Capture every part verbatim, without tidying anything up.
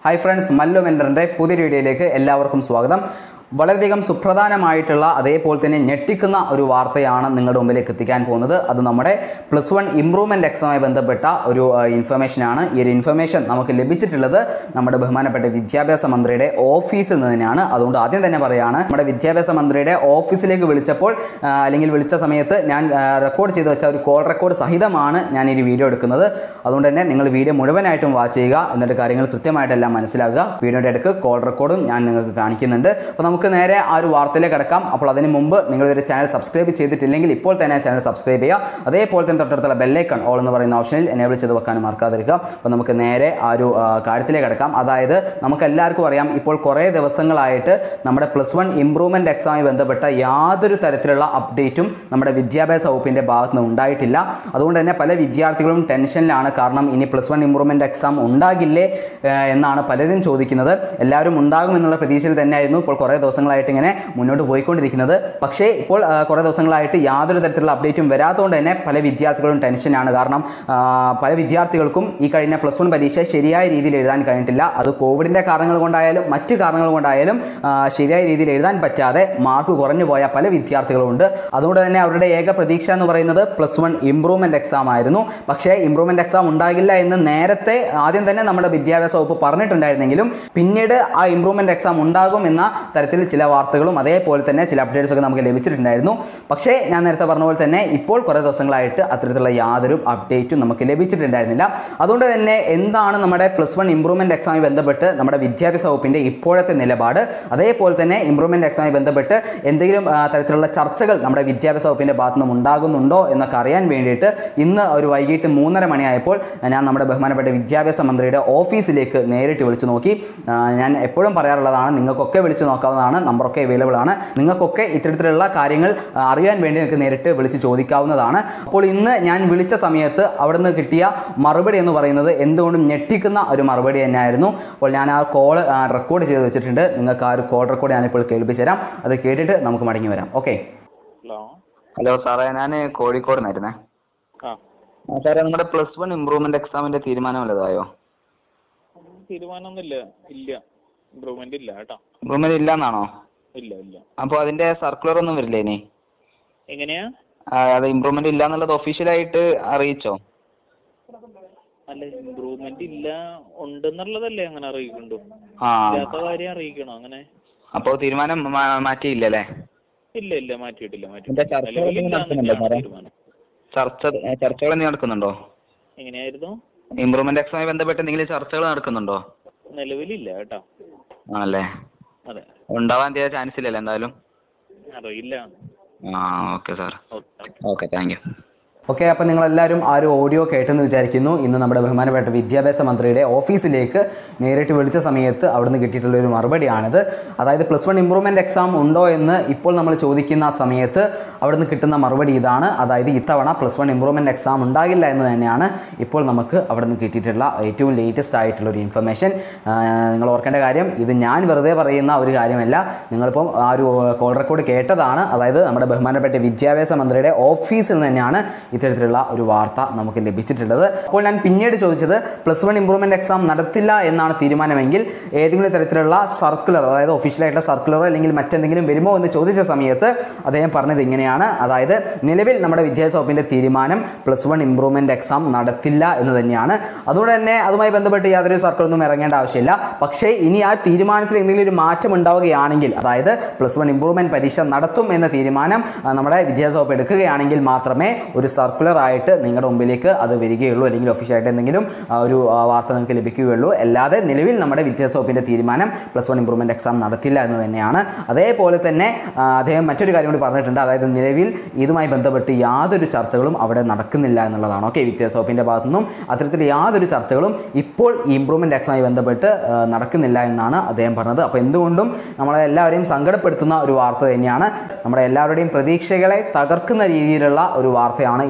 Hi friends, Mallu Mentorinte പുതിയ വീഡിയോയിലേക്ക് എല്ലാവർക്കും സ്വാഗതം. വളരെയധികം സുപ്രധാനമായിട്ടുള്ള അതേപോലെ തന്നെ ഞെട്ടിക്കുന്ന ഒരു വാർത്തയാണ് നിങ്ങളുടെ മുമ്പിലേക്ക് എത്തിക്കാൻ പോകുന്നത്. അത് നമ്മുടെ പ്ലസ് വൺ ഇംപ്രൂവ്മെന്റ് എക്സാമുമായി ബന്ധപ്പെട്ട ഒരു ഇൻഫർമേഷൻ ആണ്. ഈ ഒരു ഇൻഫർമേഷൻ നമുക്ക് ലഭിച്ചിട്ടുള്ളത് നമ്മുടെ ബഹുമാനപ്പെട്ട വിദ്യാഭ്യാസ മന്ത്രിയുടെ ഓഫീസിൽ നിന്ന് തന്നെയാണ്. അതുകൊണ്ട് ആദ്യം തന്നെ പറയുകയാണ്, നമ്മുടെ വിദ്യാഭ്യാസ മന്ത്രിയുടെ ഓഫീസിലേക്ക് വിളിച്ചപ്പോൾ അല്ലെങ്കിൽ വിളിച്ച സമയത്ത് ഞാൻ റെക്കോർഡ് ചെയ്ത് വെച്ച ഒരു കോൾ റെക്കോർഡ് സഹിതമാണ് ഞാൻ ഈ വീഡിയോ എടുക്കുന്നത്. അതുകൊണ്ട് തന്നെ നിങ്ങൾ വീഡിയോ മുഴുവനായിട്ടും വാച്ച് ചെയ്യുക, എന്നിട്ട് കാര്യങ്ങൾ കൃത്യമായിട്ടെല്ലാം മനസ്സിലാക്കുക. വീഡിയോയുടെ ഇടയ്ക്ക് കോൾ റെക്കോർഡും ഞാൻ നിങ്ങൾക്ക് കാണിക്കുന്നുണ്ട്. അപ്പോൾ നമുക്ക് നേരെ ആ ഒരു വാർത്തയിലേക്ക് കടക്കാം. അപ്പോൾ അതിന് മുമ്പ് നിങ്ങൾ ഒരു ചാനൽ സബ്സ്ക്രൈബ് ചെയ്തിട്ടില്ലെങ്കിൽ ഇപ്പോൾ തന്നെ ചാനൽ സബ്സ്ക്രൈബ് ചെയ്യുക. അതേപോലെ തന്നെ തൊട്ടടുത്തുള്ള ബെല്ലൈക്കൺ ഓൾ എന്ന് പറയുന്ന ഓപ്ഷനിൽ എനേബിൾ ചെയ്ത് വെക്കാനും മറക്കാതിരിക്കുക. അപ്പോൾ നമുക്ക് നേരെ ആ ഒരു കാര്യത്തിലേക്ക് കടക്കാം. അതായത് നമുക്ക് എല്ലാവർക്കും അറിയാം, ഇപ്പോൾ കുറേ ദിവസങ്ങളായിട്ട് നമ്മുടെ പ്ലസ് വൺ ഇംപ്രൂവ്മെൻറ്റ് എക്സാമുമായി ബന്ധപ്പെട്ട യാതൊരു തരത്തിലുള്ള അപ്ഡേറ്റും നമ്മുടെ വിദ്യാഭ്യാസ വകുപ്പിൻ്റെ ഭാഗത്ത് നിന്ന് ഉണ്ടായിട്ടില്ല. അതുകൊണ്ട് തന്നെ പല വിദ്യാർത്ഥികളും ടെൻഷനിലാണ്. കാരണം ഇനി പ്ലസ് വൺ ഇംപ്രൂവ്മെൻറ്റ് എക്സാം ഉണ്ടാകില്ലേ എന്നാണ് പലരും ചോദിക്കുന്നത്. എല്ലാവരും ഉണ്ടാകുമെന്നുള്ള പ്രതീക്ഷയിൽ തന്നെയായിരുന്നു ഇപ്പോൾ കുറേ ദിവസങ്ങളായിട്ട് ഇങ്ങനെ മുന്നോട്ട് പോയിക്കൊണ്ടിരിക്കുന്നത്. പക്ഷേ ഇപ്പോൾ കുറേ ദിവസങ്ങളായിട്ട് യാതൊരു തരത്തിലുള്ള അപ്ഡേറ്റും വരാത്തതുകൊണ്ട് തന്നെ പല വിദ്യാർത്ഥികളും ടെൻഷനാണ്. കാരണം പല വിദ്യാർത്ഥികൾക്കും ഈ കഴിഞ്ഞ പ്ലസ് വൺ പരീക്ഷ ശരിയായ രീതിയിൽ എഴുതാൻ കഴിഞ്ഞിട്ടില്ല. അത് കോവിഡിൻ്റെ കാരണങ്ങൾ കൊണ്ടായാലും മറ്റ് കാരണങ്ങൾ കൊണ്ടായാലും ശരിയായ രീതിയിൽ എഴുതാൻ പറ്റാതെ മാർക്ക് കുറഞ്ഞു പോയ പല വിദ്യാർത്ഥികളുമുണ്ട്. അതുകൊണ്ട് തന്നെ അവരുടെ ഏക പ്രതീക്ഷ എന്ന് പറയുന്നത് പ്ലസ് വൺ ഇംപ്രൂവ്മെൻറ്റ് എക്സാം ആയിരുന്നു. പക്ഷേ ഇംപ്രൂവ്മെൻറ്റ് എക്സാം ഉണ്ടാകില്ല എന്ന് നേരത്തെ ആദ്യം തന്നെ നമ്മുടെ വിദ്യാഭ്യാസ വകുപ്പ് പറഞ്ഞിട്ടുണ്ടായിരുന്നെങ്കിലും പിന്നീട് ആ ഇംപ്രൂവ്മെൻറ്റ് എക്സാം ഉണ്ടാകും എന്ന തരത്തിൽ ചില വാർത്തകളും അതേപോലെ തന്നെ ചില അപ്ഡേറ്റ്സ് ഒക്കെ നമുക്ക് ലഭിച്ചിട്ടുണ്ടായിരുന്നു. പക്ഷേ ഞാൻ നേരത്തെ പറഞ്ഞ പോലെ തന്നെ ഇപ്പോൾ കുറേ ദിവസങ്ങളായിട്ട് അത്തരത്തിലുള്ള യാതൊരു അപ്ഡേറ്റും നമുക്ക് ലഭിച്ചിട്ടുണ്ടായിരുന്നില്ല. അതുകൊണ്ട് തന്നെ എന്താണ് നമ്മുടെ പ്ലസ് വൺ ഇംപ്രൂവ്മെൻറ്റ് എക്സാമുമായി ബന്ധപ്പെട്ട് നമ്മുടെ വിദ്യാഭ്യാസ വകുപ്പിൻ്റെ ഇപ്പോഴത്തെ നിലപാട്, അതേപോലെ തന്നെ ഇംപ്രൂവ്മെൻറ്റ് എക്സാമുമായി ബന്ധപ്പെട്ട് എന്തെങ്കിലും തരത്തിലുള്ള ചർച്ചകൾ നമ്മുടെ വിദ്യാഭ്യാസ വകുപ്പിൻ്റെ ഭാഗത്തു നിന്നും ഉണ്ടാകുന്നുണ്ടോ എന്നൊക്കെ അറിയാൻ വേണ്ടിയിട്ട് ഇന്ന് ഒരു വൈകിട്ട് മൂന്നര മണിയായപ്പോൾ ഞാൻ നമ്മുടെ ബഹുമാനപ്പെട്ട വിദ്യാഭ്യാസ മന്ത്രിയുടെ ഓഫീസിലേക്ക് നേരിട്ട് വിളിച്ചു നോക്കി. ഞാൻ എപ്പോഴും പറയാറുള്ളതാണ്, നിങ്ങൾക്കൊക്കെ വിളിച്ച് നോക്കാവുന്നതാണ്, നമ്പറൊക്കെ അവൈലബിൾ ആണ്. നിങ്ങൾക്കൊക്കെ ഇത്തരത്തിലുള്ള കാര്യങ്ങൾ അറിയാൻ വേണ്ടി നിങ്ങൾക്ക് നേരിട്ട് വിളിച്ച് ചോദിക്കാവുന്നതാണ്. അപ്പോൾ ഇന്ന് ഞാൻ വിളിച്ച സമയത്ത് അവിടെ നിന്ന് കിട്ടിയ മറുപടി എന്ന് പറയുന്നത് എന്തുകൊണ്ടും ഞെട്ടിക്കുന്ന ഒരു മറുപടി തന്നെയായിരുന്നു. അപ്പോൾ ഞാൻ ആ കോൾ റെക്കോർഡ് ചെയ്ത് വെച്ചിട്ടുണ്ട്. നിങ്ങൾക്ക് ആ ഒരു കോൾ റെക്കോർഡ് ഞാനിപ്പോൾ കേൾപ്പിച്ചു തരാം. അത് കേട്ടിട്ട് നമുക്ക് മടങ്ങി വരാം. ഓക്കെ. ഹലോ ഹലോ സാറേ, ഞാൻ കോഴിക്കോട് നിന്നായിരുന്നേ. സാറേ, നമ്മുടെ പ്ലസ് വൺ ഇംപ്രൂവ്മെന്റ് എക്സാമിന്റെ തീരുമാനം വല്ലതായോ? തീരുമാനമൊന്നുമില്ല. ഇല്ല, ഇംപ്രൂവ്മെന്റ് ഇല്ല കേട്ടോ. ഇംപ്രൂവ്മെന്റ് ഇല്ലാന്നാണോ? ഇല്ല ഇല്ല. അപ്പൊ അതിന്റെ സർക്കുലർ ഒന്നും വരില്ലേ ഇനി? എങ്ങനെയാ? അത് ഇംപ്രൂവ്മെന്റ് ഇല്ല എന്നുള്ളത് ഒഫീഷ്യലായിട്ട് അറിയിച്ചോ? അല്ല, ഇംപ്രൂവ്മെന്റ് ഇല്ല ഉണ്ടെന്നുള്ളതല്ലേ അങ്ങനെ അറിയിക്കണ്ടു. ഇല്ലാത്ത കാര്യം അറിയിക്കണോ അങ്ങനെ? അപ്പൊ തീരുമാനം മാറ്റിയില്ലല്ലേ? ഇല്ല ഇല്ല, മാറ്റിയിട്ടില്ല. ചർച്ചകൾ നടക്കുന്നുണ്ടോ? എങ്ങനെയായിരുന്നു? ഇംപ്രൂവ്മെന്റ് എക്സാമുമായി ബന്ധപ്പെട്ട് എന്തെങ്കിലും ചർച്ചകൾ നടക്കുന്നുണ്ടോ? നിലവിലില്ല കേട്ടോ. ആണല്ലേ? അതെ. ഉണ്ടാവാൻ തീരെ ചാൻസ് ഇല്ലല്ലോ എന്തായാലും? അറിയില്ല. ആ, okay sir. Okay, thank you. Okay, അപ്പോൾ നിങ്ങളെല്ലാവരും ആ ഒരു ഓഡിയോ കേട്ടെന്ന് വിചാരിക്കുന്നു. ഇന്ന് നമ്മുടെ ബഹുമാനപ്പെട്ട വിദ്യാഭ്യാസ മന്ത്രിയുടെ ഓഫീസിലേക്ക് നേരിട്ട് വിളിച്ച സമയത്ത് അവിടുന്ന് കിട്ടിയിട്ടുള്ളൊരു മറുപടിയാണിത്. അതായത് പ്ലസ് വൺ ഇംപ്രൂവ്മെൻറ്റ് എക്സാം ഉണ്ടോ എന്ന് ഇപ്പോൾ നമ്മൾ ചോദിക്കുന്ന സമയത്ത് അവിടുന്ന് കിട്ടുന്ന മറുപടി ഇതാണ്. അതായത് ഇത്തവണ പ്ലസ് വൺ ഇംപ്രൂവ്മെൻറ്റ് എക്സാം ഉണ്ടാകില്ല എന്ന് തന്നെയാണ് ഇപ്പോൾ നമുക്ക് അവിടുന്ന് കിട്ടിയിട്ടുള്ള ഏറ്റവും ലേറ്റസ്റ്റ് ആയിട്ടുള്ളൊരു ഇൻഫർമേഷൻ. നിങ്ങൾ ഓർക്കേണ്ട കാര്യം, ഇത് ഞാൻ വെറുതെ പറയുന്ന ഒരു കാര്യമല്ല. നിങ്ങളിപ്പം ആ ഒരു കോൾ റെക്കോർഡ് കേട്ടതാണ്. അതായത് നമ്മുടെ ബഹുമാനപ്പെട്ട വിദ്യാഭ്യാസ മന്ത്രിയുടെ ഓഫീസിൽ നിന്ന് തന്നെയാണ് ഇത്തരത്തിലുള്ള ഒരു വാർത്ത നമുക്ക് ലഭിച്ചിട്ടുള്ളത്. അപ്പോൾ ഞാൻ പിന്നീട് ചോദിച്ചത്, പ്ലസ് വൺ ഇംപ്രൂവ്മെൻറ്റ് എക്സാം നടത്തില്ല എന്നാണ് തീരുമാനമെങ്കിൽ ഏതെങ്കിലും തരത്തിലുള്ള സർക്കുലർ, അതായത് ഒഫീഷ്യലായിട്ടുള്ള സർക്കുലറോ അല്ലെങ്കിൽ മറ്റെന്തെങ്കിലും വരുമോ എന്ന് ചോദിച്ച സമയത്ത് അദ്ദേഹം പറഞ്ഞത് ഇങ്ങനെയാണ്. അതായത് നിലവിൽ നമ്മുടെ വിദ്യാഭ്യാസ വകുപ്പിൻ്റെ തീരുമാനം പ്ലസ് വൺ ഇംപ്രൂവ്മെൻറ്റ് എക്സാം നടത്തില്ല എന്ന് തന്നെയാണ്. അതുകൊണ്ട് തന്നെ അതുമായി ബന്ധപ്പെട്ട് യാതൊരു സർക്കുലറൊന്നും ഇറങ്ങേണ്ട ആവശ്യമില്ല. പക്ഷേ ഇനി ആ തീരുമാനത്തിൽ എന്തെങ്കിലും ഒരു മാറ്റം ഉണ്ടാവുകയാണെങ്കിൽ, അതായത് പ്ലസ് വൺ ഇംപ്രൂവ്മെൻറ്റ് പരീക്ഷ നടത്തും എന്ന തീരുമാനം നമ്മുടെ വിദ്യാഭ്യാസ വകുപ്പ് എടുക്കുകയാണെങ്കിൽ മാത്രമേ ഒരു സർക്കുലർ ആയിട്ട് നിങ്ങളുടെ മുമ്പിലേക്ക് അത് വരികയുള്ളൂ, അല്ലെങ്കിൽ ഒഫീഷ്യലായിട്ട് എന്തെങ്കിലും ഒരു വാർത്ത നിങ്ങൾക്ക് ലഭിക്കുകയുള്ളൂ. അല്ലാതെ നിലവിൽ നമ്മുടെ വിദ്യാഭ്യാസ വകുപ്പിൻ്റെ തീരുമാനം പ്ലസ് വൺ ഇംപ്രൂവ്മെൻറ്റ് എക്സാം നടത്തില്ല എന്ന് തന്നെയാണ്. അതേപോലെ തന്നെ അദ്ദേഹം മറ്റൊരു കാര്യം കൂടി പറഞ്ഞിട്ടുണ്ട്. അതായത് നിലവിൽ ഇതുമായി ബന്ധപ്പെട്ട് യാതൊരു ചർച്ചകളും അവിടെ നടക്കുന്നില്ല എന്നുള്ളതാണ്. ഓക്കെ, വിദ്യാഭ്യാസ വകുപ്പിൻ്റെ ഭാഗത്തുനിന്നും അത്തരത്തിൽ യാതൊരു ചർച്ചകളും ഇപ്പോൾ ഈ ഇംപ്രൂവ്മെൻറ്റ് എക്സാമുമായി ബന്ധപ്പെട്ട് നടക്കുന്നില്ല എന്നാണ് അദ്ദേഹം പറഞ്ഞത്. അപ്പോൾ എന്തുകൊണ്ടും നമ്മളെ എല്ലാവരെയും സങ്കടപ്പെടുത്തുന്ന ഒരു വാർത്ത തന്നെയാണ്. നമ്മുടെ എല്ലാവരുടെയും പ്രതീക്ഷകളെ തകർക്കുന്ന രീതിയിലുള്ള ഒരു വാർത്തയാണ്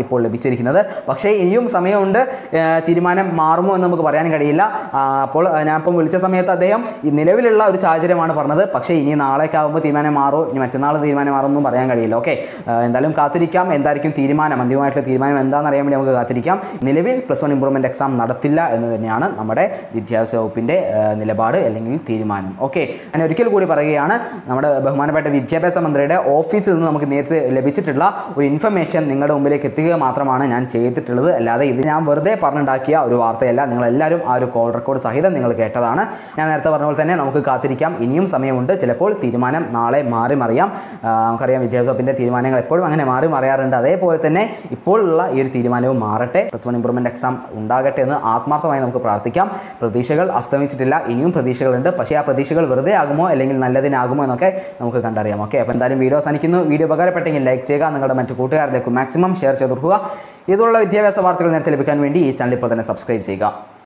ഇപ്പോൾ ലഭിച്ചിരിക്കുന്നത്. പക്ഷേ ഇനിയും സമയമുണ്ട്, തീരുമാനം മാറുമോ എന്ന് നമുക്ക് പറയാൻ കഴിയില്ല. അപ്പോൾ ഞാൻ ഇപ്പം വിളിച്ച സമയത്ത് അദ്ദേഹം ഈ നിലവിലുള്ള ഒരു സാഹചര്യമാണ് പറഞ്ഞത്. പക്ഷേ ഇനി നാളേക്ക് ആകുമ്പോൾ തീരുമാനം മാറുമോ, ഇനി മറ്റന്നാൾ തീരുമാനം മാറുമെന്നും പറയാൻ കഴിയില്ല. ഓക്കെ, എന്തായാലും കാത്തിരിക്കാം. എന്തായിരിക്കും തീരുമാനം, അന്തിമമായിട്ടുള്ള തീരുമാനം എന്താണെന്ന് അറിയാൻ വേണ്ടി നമുക്ക് കാത്തിരിക്കാം. നിലവിൽ പ്ലസ് വൺ ഇംപ്രൂവ്മെൻറ്റ് എക്സാം നടത്തില്ല എന്ന് തന്നെയാണ് നമ്മുടെ വിദ്യാഭ്യാസ വകുപ്പിൻ്റെ നിലപാട് അല്ലെങ്കിൽ തീരുമാനം. ഓക്കെ, ഞാൻ ഒരിക്കൽ കൂടി പറയുകയാണ്, നമ്മുടെ ബഹുമാനപ്പെട്ട വിദ്യാഭ്യാസ മന്ത്രിയുടെ ഓഫീസിൽ നിന്ന് നമുക്ക് നേരത്തെ ലഭിച്ചിട്ടുള്ള ഒരു ഇൻഫർമേഷൻ നിങ്ങളുടെ മുമ്പിലേക്ക് എത്തിക്കുക മാത്രമാണ് ഞാൻ ചെയ്തിട്ടുള്ളത്. അല്ലാതെ ഇത് ഞാൻ വെറുതെ പറഞ്ഞുണ്ടാക്കിയ ഒരു വാർത്തയല്ല. നിങ്ങളെല്ലാവരും ആ ഒരു കോൾ റെക്കോർഡ് സഹിതം നിങ്ങൾ കേട്ടതാണ്. ഞാൻ നേരത്തെ പറഞ്ഞ പോലെ തന്നെ നമുക്ക് കാത്തിരിക്കാം. ഇനിയും സമയമുണ്ട്. ചിലപ്പോൾ തീരുമാനം നാളെ മാറി മറിയാം. നമുക്കറിയാം വിദ്യാഭ്യാസ വകുപ്പിൻ്റെ തീരുമാനങ്ങൾ എപ്പോഴും അങ്ങനെ മാറി മറിയാറുണ്ട്. അതേപോലെ തന്നെ ഇപ്പോഴുള്ള ഈ ഒരു തീരുമാനവും മാറട്ടെ, പ്ലസ് വൺ ഇംപ്രൂവ്മെൻറ്റ് എക്സാം ഉണ്ടാകട്ടെ എന്ന് ആത്മാർത്ഥമായി നമുക്ക് പ്രാർത്ഥിക്കാം. പ്രതീക്ഷകൾ അസ്തമിച്ചിട്ടില്ല, ഇനിയും പ്രതീക്ഷകളുണ്ട്. പക്ഷേ ആ പ്രതീക്ഷകൾ വെറുതെ ആകുമോ അല്ലെങ്കിൽ നല്ലതിനാകുമോ എന്നൊക്കെ നമുക്ക് കണ്ടറിയാം. ഓക്കെ, അപ്പോൾ എന്തായാലും വീഡിയോ അവസാനിക്കുന്നു. വീഡിയോ ഉപകാരപ്പെട്ടെങ്കിൽ ലൈക്ക് ചെയ്യുക, നിങ്ങളുടെ മറ്റു കൂട്ടുകാരിലേക്ക് മാക്സിമം ഷെയർ ചെയ്ത് കൊടുക്കുക. ഇതുള്ള വിദ്യാഭ്യാസ വാർത്തകൾ നേരത്തെ ലഭിക്കാൻ വേണ്ടി ഈ ചാനൽ ഇപ്പോൾ തന്നെ സബ്സ്ക്രൈബ് ചെയ്യുക.